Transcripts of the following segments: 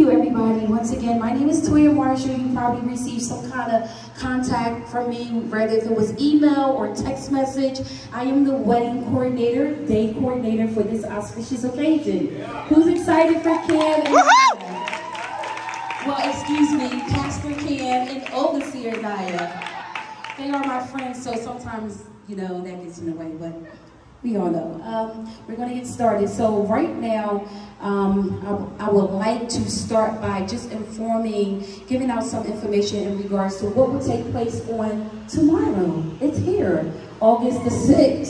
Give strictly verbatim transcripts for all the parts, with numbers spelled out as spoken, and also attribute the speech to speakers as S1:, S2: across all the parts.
S1: you, everybody. Once again, my name is Toya Marshall. You probably received some kind of contact from me, whether if it was email or text message. I am the wedding coordinator, day coordinator for this auspicious occasion. Who's excited for Cam and Naya? Well, excuse me, Pastor Cam and Overseer Naya. They are my friends, so sometimes, you know, that gets in the way, but we all know. Um, we're going to get started. So right now, um, I, I would like to start by just informing, giving out some information in regards to what will take place on tomorrow. It's here, August the sixth.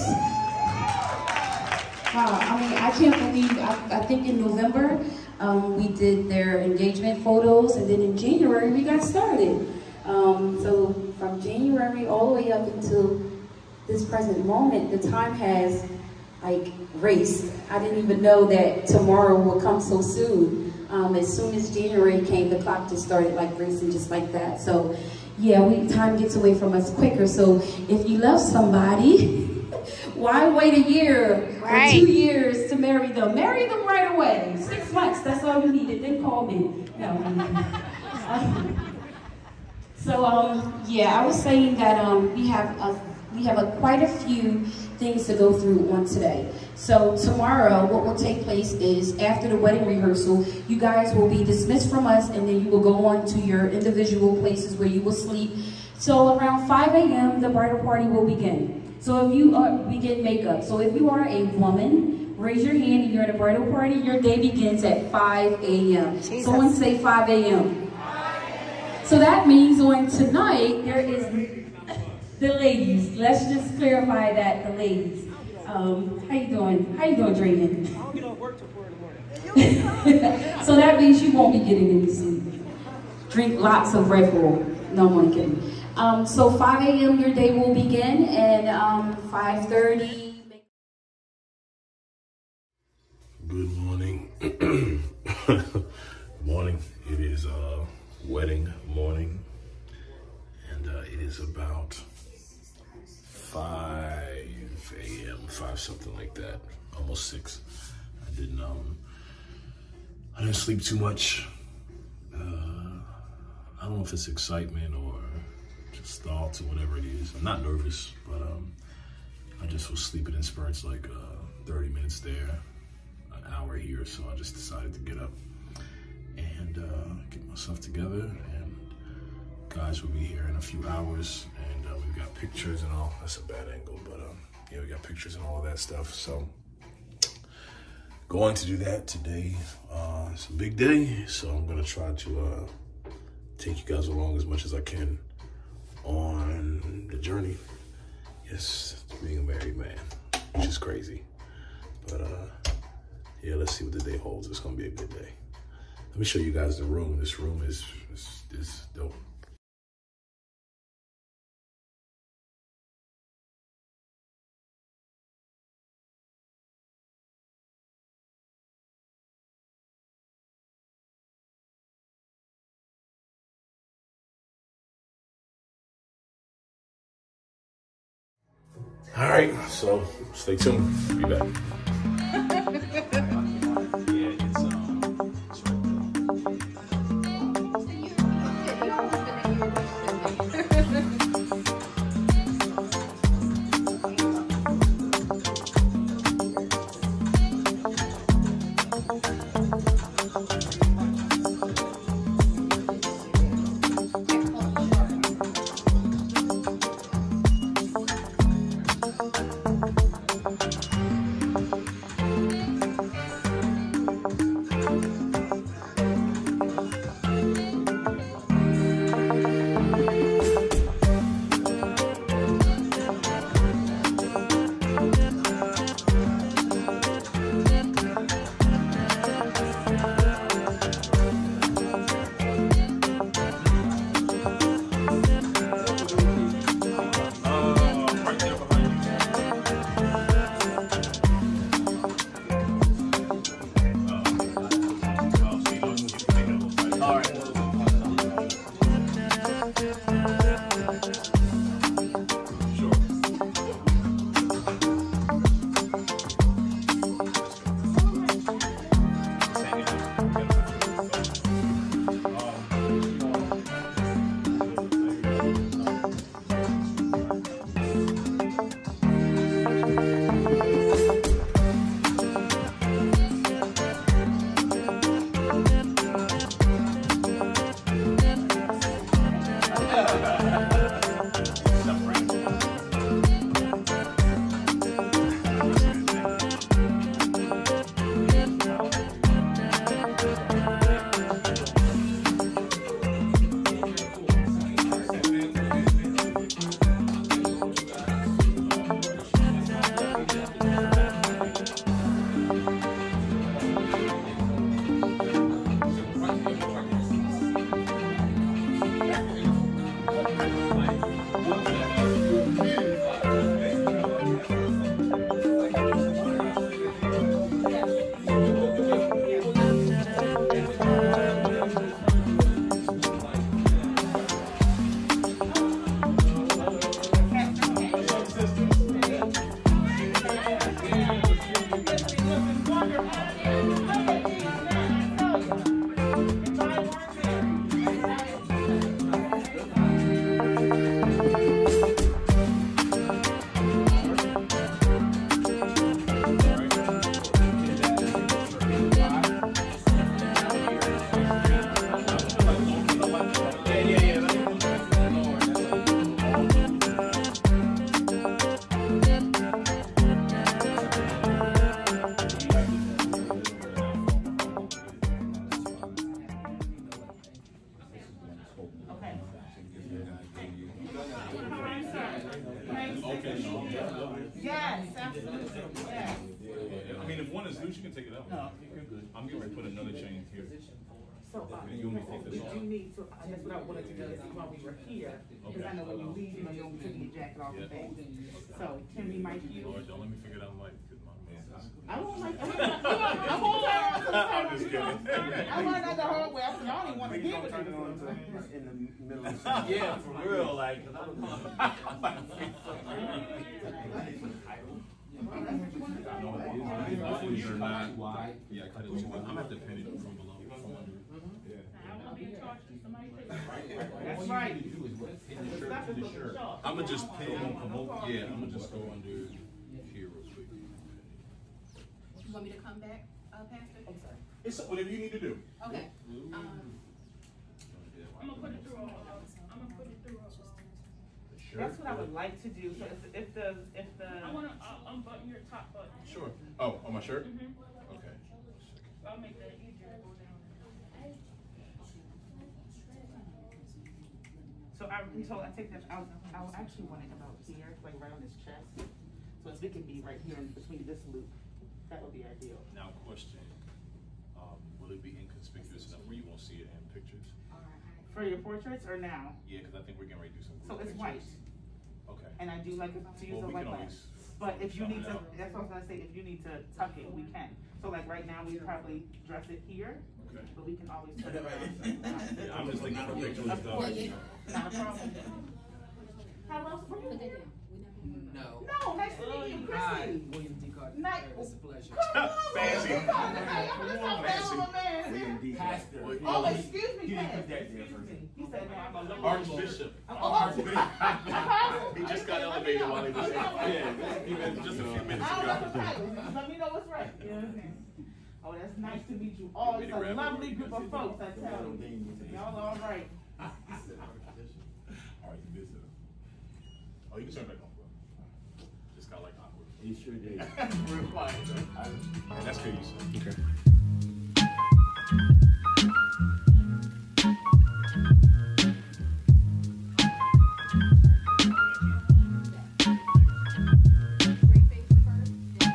S1: Wow, I mean, I can't believe, I, I think in November, um, we did their engagement photos, and then in January, we got started. Um, so from January all the way up until this present moment, the time has like raced. I didn't even know that tomorrow would come so soon. Um, as soon as January came, the clock just started like racing just like that. So yeah, we time gets away from us quicker. So if you love somebody, why wait a year right. or two years to marry them? Marry them right away. Six months, that's all you needed. Then call me. No. um, so um, yeah, I was saying that um, we have a We have a, quite a few things to go through on today. So tomorrow, what will take place is after the wedding rehearsal, you guys will be dismissed from us, and then you will go on to your individual places where you will sleep. So around five A M, the bridal party will begin. So if you are, begin makeup. So if you are a woman, raise your hand and you're at a bridal party, your day begins at five A M Someone say five A M So that means on tonight, there is the ladies. Let's just clarify that, the ladies. Um, how you doing? How you doing, Drayden?
S2: I don't get off work till four in the morning.
S1: So that means you won't be getting any sleep. Drink lots of Red Bull. No, I'm kidding. Um, so five A M your day will begin, and um, five thirty.
S3: Good morning. Morning. It is uh, wedding morning, and uh, it is about five A M, five something like that, almost six. I didn't um, I didn't sleep too much. Uh, I don't know if it's excitement or just thoughts or whatever it is. I'm not nervous, but um, I just was sleeping in spurts, like uh, thirty minutes there, an hour here. So I just decided to get up and uh, get myself together. And guys will be here in a few hours. Uh, we've got pictures and all. That's a bad angle, but um, yeah, we got pictures and all of that stuff. So going to do that today. Uh, it's a big day, so I'm gonna try to uh, take you guys along as much as I can on the journey. Yes, being a married man, which is crazy. But uh, yeah, let's see what the day holds. It's gonna be a good day. Let me show you guys the room. This room is is, is dope. All right, so stay tuned. Be back. I mean, if one is loose, you can take it out.
S2: No, you're good.
S3: I'm getting ready to put another chain here.
S2: So, uh,
S3: You want me to take this
S2: if
S3: off?
S2: you need to, uh, that's what I wanted to do is while we were here, because I know when you leave, you know, you don't be taking your jacket off and things. So, can we mic you?
S3: Lord, don't let me figure it out like, because my man is.
S2: I don't like, I won't turn on.
S3: I'm just kidding.
S2: I learned that the hard way. I said, I don't even want to deal with it.
S4: In the middle of the
S5: Yeah, for real, like, cause I'm
S3: These are not wide. Yeah, I cut it too wide. I'm gonna have to pin it from below. From under.
S2: That's right.
S3: I'm gonna just pin. Yeah, I'm gonna just go under here real quick.
S6: You want me to come back, uh, Pastor?
S2: I'm sorry.
S3: It's whatever you need to do.
S6: Okay. Um,
S7: I'm gonna put it through. I'm gonna put it through.
S2: That's what I would like to do. So if, if the, if the.
S7: I wanna uh, unbutton your top button.
S3: Sure. Oh, on my shirt?
S7: Mm-hmm.
S3: Okay.
S7: I'll make that easier to go down.
S2: So I, so I think that I, I actually want it about here, like right on his chest. So if it can be right here in between this loop, that would be ideal.
S3: Now, question. Um, will it be inconspicuous enough where you won't see it in pictures?
S2: For your portraits or now?
S3: Yeah, because I think we're getting ready to do some
S2: So
S3: group
S2: it's white.
S3: pictures. Okay.
S2: And I do like it to use
S3: Well,
S2: a
S3: we
S2: white
S3: can
S2: light.
S3: always
S2: But if you
S3: shuffle
S2: need
S3: it
S2: to,
S3: out.
S2: that's what I was gonna say, if you need to tuck it, we can. So like right now, we probably dress it here,
S3: Okay.
S2: but we can always put it around.
S3: Yeah, I'm just thinking for pictures and stuff.
S6: yeah, yeah.
S2: Not a problem. How else? Where
S6: Put
S2: you?
S6: that down. We're not gonna worry about
S8: No.
S2: No, nice to meet you,
S8: Hi,
S2: Christy.
S8: William D. Carter.
S2: Nice.
S8: It's a pleasure.
S3: Fancy.
S2: I'm just so proud of my man.
S4: William D.
S8: Pastor.
S4: Well,
S2: Oh, excuse me,
S4: He didn't
S2: Pastor.
S4: put that there
S2: Excuse
S4: first.
S2: me. He said, no, I'm a little.
S3: Archbishop.
S2: Oh,
S3: He just got elevated while he was here. Yeah, even just a few minutes
S2: I don't know the
S3: ago.
S2: title. Just let me know what's right. You know what I'm saying? Oh, that's nice to meet you all. It's a lovely group of folks, I tell you. Y'all all right.
S3: All right, you did, sir. Oh, you can turn back on, bro. Just got like awkward.
S4: He sure did.
S3: Real quiet. And that's for you, sir. Okay.
S6: Great face first, then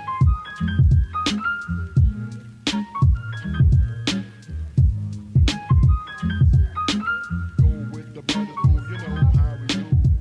S9: Go with the brothers who you know how we do.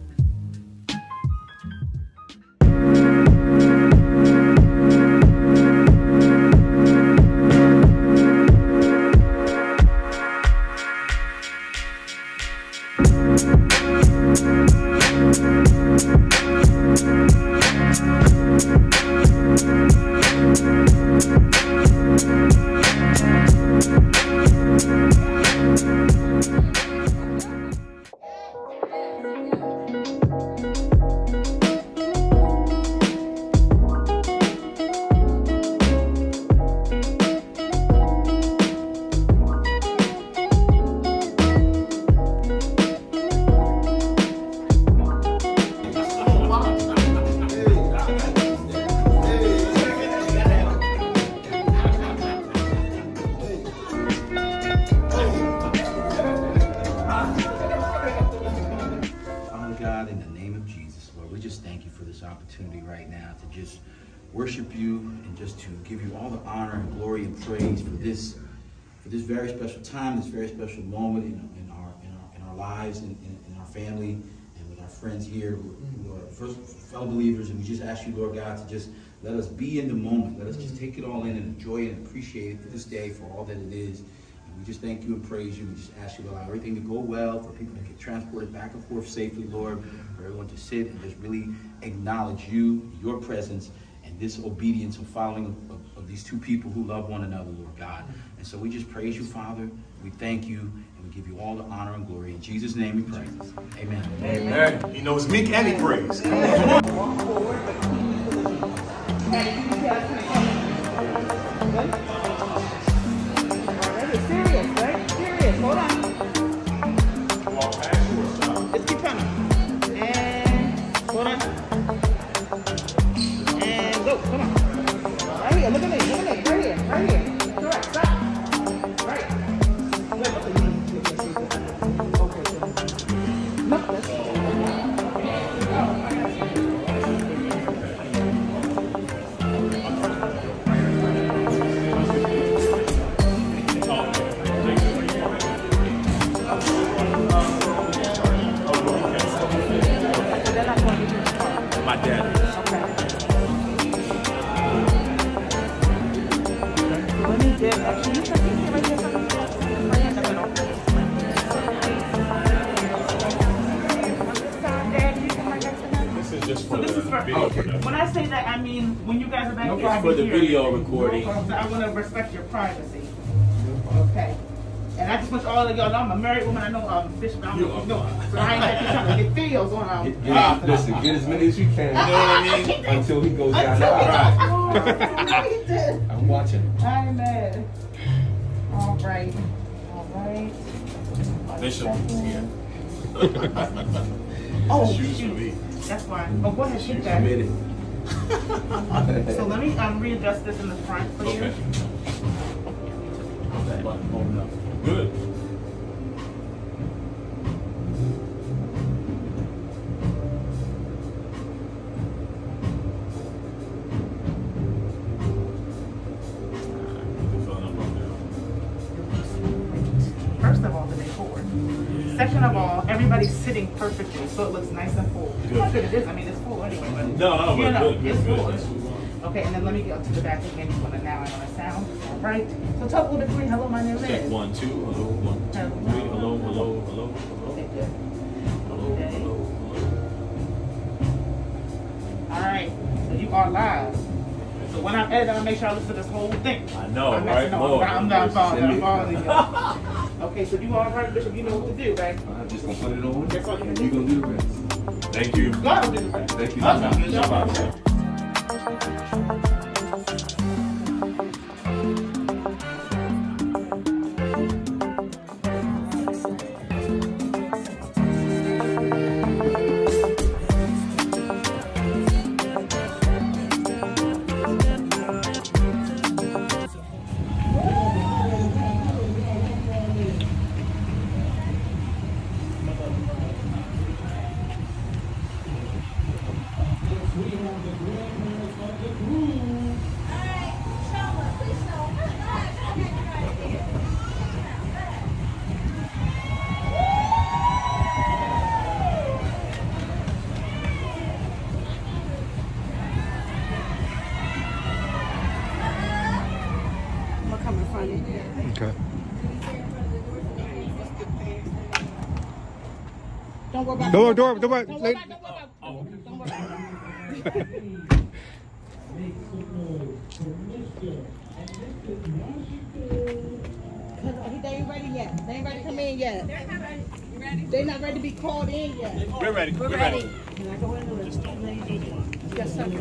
S10: Father God, in the name of Jesus, Lord, we just thank you for this opportunity right now to just worship you and just to give you all the honor and glory and praise for this for this very special time, this very special moment in, in our in our in our lives and in, in our family and with our friends here who, who are first fellow believers. And we just ask you, Lord God, to just let us be in the moment. Let us just take it all in and enjoy it and appreciate it this day for all that it is. We just thank you and praise you. We just ask you to allow everything to go well, for people to get transported back and forth safely, Lord, for everyone to sit and just really acknowledge you, your presence, and this obedience and following of, of, of these two people who love one another, Lord God. And so we just praise you, Father. We thank you, and we give you all the honor and glory. In Jesus' name we pray. Amen.
S3: Amen. He knows meek and he prays.
S2: Serious, right? Serious. Hold on.
S3: Walk past you or stop?
S2: Let's keep coming. And hold on. And go. Come on. Right here. Look at me. Look at me. Right here. Right here. Correct. Stop. Right. Wait. Okay. No. That's um, when you guys are back
S5: No
S2: here, I
S5: problem.
S2: can
S5: For the
S2: hear
S5: video
S2: you.
S5: recording.
S2: So I want to respect your privacy. Okay. And I just want all of y'all know I'm a married woman. I know um, Bishop, I don't know what you're doing. So I ain't got to trying to get feels on um.
S4: Get, get, listen, get as many as you can. You know what I mean? Until he goes down the aisle. I'm watching.
S2: I ain't mad. All right. All right.
S5: Bishop is here.
S2: Oh,
S5: Shoes
S2: shoot.
S5: for me.
S2: That's fine. Oh, go ahead, shoot
S4: She's
S2: that.
S4: committed.
S2: So let me um, readjust this in the front for you.
S5: Okay. Good.
S2: First of all, the decor. Second of all, everybody's sitting perfectly, so it looks nice and full.
S5: Good.
S2: Not that it is. I mean, it's full anyway. But
S5: No, no,
S2: you
S5: but
S2: know,
S5: good, good,
S2: it's
S5: good.
S2: full.
S5: That's what we want.
S2: Okay, and then let me get up to the back again. You want to now? I'm gonna sound. All right. So talk a little bit. Hello, my name is.
S5: Check one, two, hello, one, two, three, hello, hello, hello, hello,
S2: Okay, good.
S5: hello, hello, hello.
S2: All right. So you are live. So when I'm editing, I'll make sure I listen to this whole thing.
S5: I know,
S2: I'm
S5: right?
S2: not,
S5: More.
S2: I'm not following. I'm following you. Okay, so you all right, Bishop? You know what to do, right?
S4: I'm just gonna put it on.
S2: That's all you can
S4: And you're
S2: do.
S4: gonna do the rest.
S5: Thank you.
S2: God will do the rest.
S4: Thank you.
S2: Okay.
S5: Shabbat.
S9: Okay.
S2: Don't go back.
S9: Don't worry, don't worry, don't worry.
S2: Don't go
S9: Lady-
S2: back. Don't go back. Don't go back. They ain't ready yet. They ain't ready to come in yet. They're not ready to be called in yet.
S5: We're ready. We're ready.
S2: Can I go into it?
S5: Just don't do the one.
S2: Yes, sir.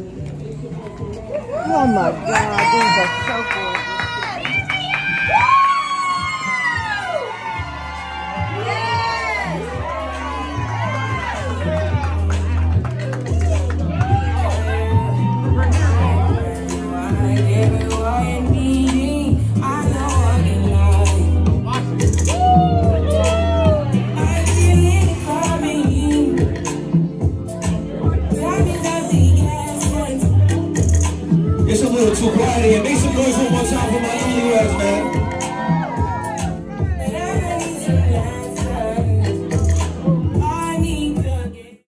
S2: Oh my God, these are so gorgeous.
S8: It's a little too quiet here. Make some noise one more time for my newlyweds, man.